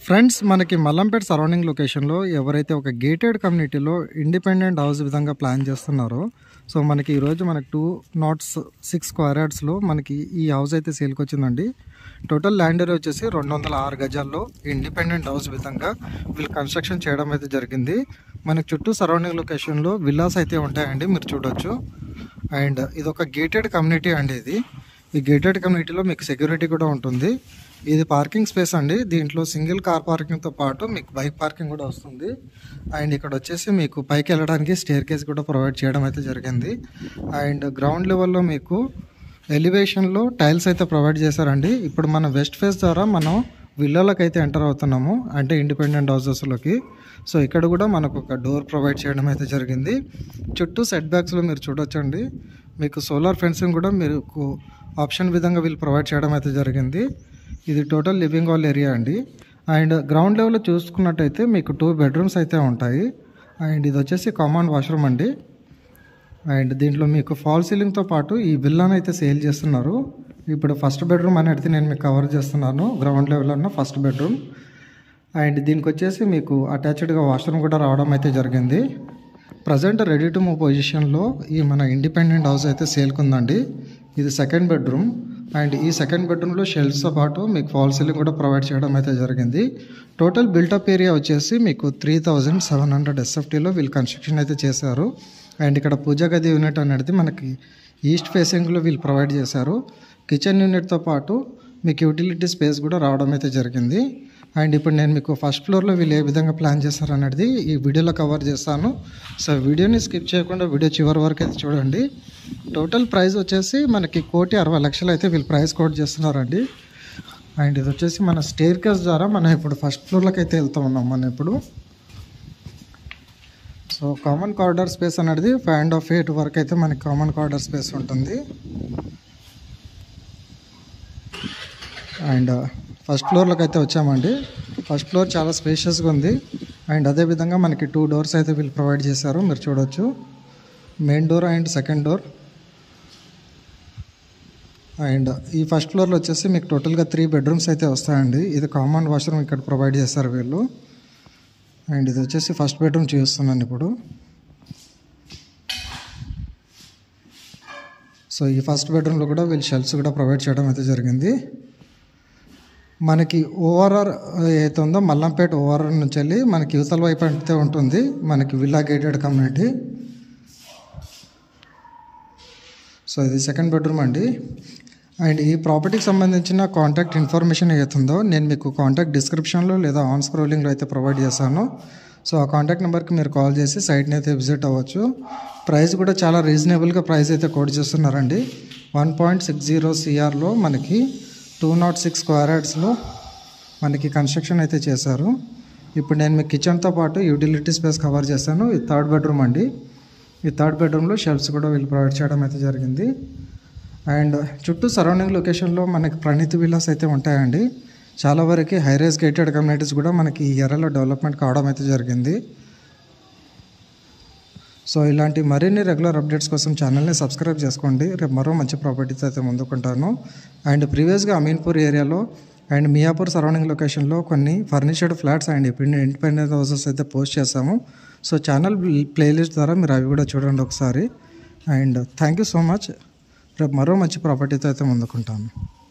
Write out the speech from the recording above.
Friends, మనకి Mallampet surrounding లొకేషన్లో ఎవరైతే ఒక గేటెడ్ కమ్యూనిటీలో ఇండిపెండెంట్ హౌస్ విధంగా ప్లాన్ చేస్తున్నారో, సో మనకి ఈరోజు మనకి 206 స్క్వేర్ యార్డ్స్లో మనకి ఈ హౌస్ అయితే సేల్కి వచ్చిందండి. టోటల్ ల్యాండ్ ఏరియా వచ్చేసి 206 గజాల్లో ఇండిపెండెంట్ హౌస్ విధంగా వీళ్ళు కన్స్ట్రక్షన్ చేయడం అయితే జరిగింది. మనకి చుట్టూ సరౌండింగ్ లొకేషన్లో విల్లాస్ అయితే ఉంటాయండి, మీరు చూడొచ్చు. అండ్ ఇది ఒక గేటెడ్ కమ్యూనిటీ అండి. ఈ గేటెడ్ కమ్యూనిటీలో మీకు సెక్యూరిటీ కూడా ఉంటుంది. ఇది పార్కింగ్ స్పేస్ అండి. దీంట్లో సింగిల్ కార్ పార్కింగ్తో పాటు మీకు బైక్ పార్కింగ్ కూడా వస్తుంది. అండ్ ఇక్కడ వచ్చేసి మీకు పైకి వెళ్ళడానికి స్టేర్ కేస్ కూడా ప్రొవైడ్ చేయడం అయితే జరిగింది. అండ్ గ్రౌండ్ లెవెల్లో మీకు ఎలివేషన్లో టైల్స్ అయితే ప్రొవైడ్ చేశారండి. ఇప్పుడు మన వెస్ట్ ఫేస్ ద్వారా మనం విల్లాలకు అయితే ఎంటర్ అవుతున్నాము, అంటే ఇండిపెండెంట్ హౌసెస్లోకి. సో ఇక్కడ కూడా మనకు ఒక డోర్ ప్రొవైడ్ చేయడం అయితే జరిగింది. చుట్టూ సెట్ బ్యాక్స్లో మీరు చూడొచ్చండి, మీకు సోలార్ ఫెన్సింగ్ కూడా మీకు ఆప్షన్ విధంగా వీళ్ళు ప్రొవైడ్ చేయడం అయితే జరిగింది. ఇది టోటల్ లివింగ్ హాల్ ఏరియా అండి. అండ్ గ్రౌండ్ లెవెల్లో చూసుకున్నట్టయితే మీకు 2 బెడ్రూమ్స్ అయితే ఉంటాయి. అండ్ ఇది వచ్చేసి కామన్ వాష్రూమ్ అండి. అండ్ దీంట్లో మీకు ఫాల్ సీలింగ్తో పాటు ఈ విల్లాను అయితే సేల్ చేస్తున్నారు. ఇప్పుడు ఫస్ట్ బెడ్రూమ్ అనేది నేను మీకు కవర్ చేస్తున్నాను. గ్రౌండ్ లెవెల్లో ఉన్న ఫస్ట్ బెడ్రూమ్. అండ్ దీనికి వచ్చేసి మీకు అటాచ్డ్గా వాష్రూమ్ కూడా రావడం అయితే జరిగింది. ప్రజెంట్ రెడీ టు మూవ్ పొజిషన్లో ఈ మన ఇండిపెండెంట్ హౌస్ అయితే సేల్కి ఉందండి. ఇది సెకండ్ బెడ్రూమ్. అండ్ ఈ సెకండ్ బెడ్రూమ్లో షెల్ఫ్స్తో పాటు మీకు ఫాల్ సీలింగ్ కూడా ప్రొవైడ్ చేయడం అయితే జరిగింది. టోటల్ బిల్టప్ ఏరియా వచ్చేసి మీకు 3700 SFTలో వీళ్ళు కన్స్ట్రక్షన్ అయితే చేశారు. అండ్ ఇక్కడ పూజా గది యూనిట్ అనేది మనకి ఈస్ట్ ఫేసింగ్లో వీళ్ళు ప్రొవైడ్ చేశారు. కిచెన్ యూనిట్తో పాటు మీకు యూటిలిటీ స్పేస్ కూడా రావడం అయితే జరిగింది. అండ్ ఇప్పుడు నేను మీకు ఫస్ట్ ఫ్లోర్లో వీళ్ళు ఏ విధంగా ప్లాన్ చేస్తారు అనేది ఈ వీడియోలో కవర్ చేస్తాను. సో వీడియోని స్కిప్ చేయకుండా వీడియో చివరి వరకు అయితే చూడండి. టోటల్ ప్రైస్ వచ్చేసి మనకి 1,60,00,000 అయితే వీళ్ళు ప్రైస్ కోట్ చేస్తున్నారండి. అండ్ ఇది వచ్చేసి మన స్టేర్ కేస్ ద్వారా మనం ఇప్పుడు ఫస్ట్ ఫ్లోర్లోకి అయితే వెళ్తూ ఉన్నాం మనం ఇప్పుడు. సో కామన్ కారిడార్ స్పేస్ అనేది 5.5 feet వరకు అయితే మనకి కామన్ కారిడార్ స్పేస్ ఉంటుంది. అండ్ ఫస్ట్ ఫ్లోర్లోకి అయితే వచ్చామండి. ఫస్ట్ ఫ్లోర్ చాలా స్పేషియస్గా ఉంది. అండ్ అదేవిధంగా మనకి 2 doors అయితే వీళ్ళు ప్రొవైడ్ చేశారు, మీరు చూడొచ్చు. Main door and second door. And ఈ ఫస్ట్ ఫ్లోర్లో వచ్చేసి మీకు టోటల్గా 3 bedrooms అయితే వస్తాయండి. ఇది కామన్ వాష్రూమ్ ఇక్కడ ప్రొవైడ్ చేస్తారు వీళ్ళు. అండ్ ఇది వచ్చేసి ఫస్ట్ బెడ్రూమ్ చూస్తున్నాను ఇప్పుడు. సో ఈ ఫస్ట్ బెడ్రూమ్లో కూడా వీళ్ళు షెల్ఫ్స్ కూడా ప్రొవైడ్ చేయడం అయితే జరిగింది. మనకి ఓఆర్ఆర్ ఏదైతే ఉందో మల్లంపేట ఓఆర్ఆర్ నుంచి వెళ్ళి మనకి యువతల వైపు అయితే ఉంటుంది మనకి విల్లా గేటెడ్ కమ్యూనిటీ. సో ఇది సెకండ్ బెడ్రూమ్ అండి. అండ్ ఈ ప్రాపర్టీకి సంబంధించిన కాంటాక్ట్ ఇన్ఫర్మేషన్ ఏదైతుందో నేను మీకు కాంటాక్ట్ డిస్క్రిప్షన్లో లేదా ఆన్ స్క్రోలింగ్లో అయితే ప్రొవైడ్ చేశాను. సో ఆ కాంటాక్ట్ నెంబర్కి మీరు కాల్ చేసి సైట్ని అయితే విజిట్ అవ్వచ్చు. ప్రైస్ కూడా చాలా రీజనబుల్గా ప్రైస్ అయితే కోట్ చేస్తున్నారండి. 1.60 CRలో మనకి 206 స్క్వేర్ యార్డ్స్లో మనకి కన్స్ట్రక్షన్ అయితే చేశారు. ఇప్పుడు నేను మీకు కిచెన్తో పాటు యూటిలిటీ స్పేస్ కవర్ చేశాను. ఇది థర్డ్ బెడ్రూమ్ అండి. ఈ థర్డ్ బెడ్రూమ్లో షెల్ఫ్స్ కూడా వీళ్ళు ప్రొవైడ్ చేయడం అయితే జరిగింది. అండ్ చుట్టూ సరౌండింగ్ లొకేషన్లో మనకి ప్రణీతి విల్లాస్ అయితే ఉంటాయండి. చాలా వరకు హైరైజ్ గేటెడ్ కమ్యూనిటీస్ కూడా మనకి ఈ ఏరియాలో డెవలప్మెంట్ కావడం అయితే జరిగింది. సో ఇలాంటి మరిన్ని రెగ్యులర్ అప్డేట్స్ కోసం ఛానల్ని సబ్స్క్రైబ్ చేసుకోండి. రేపు మరో మంచి ప్రాపర్టీస్ అయితే ముందుకుంటాను. అండ్ ప్రీవియస్గా అమీన్పూర్ ఏరియాలో అండ్ మియాపూర్ సరౌండింగ్ లొకేషన్లో కొన్ని furnished flats and independent houses అయితే పోస్ట్ చేస్తాము. సో ఛానల్ ప్లేలిస్ట్ ద్వారా మీరు అవి కూడా చూడండి ఒకసారి. And thank you so much. రేపు మరో మంచి ప్రాపర్టీతో అయితే ముందుకుంటాను.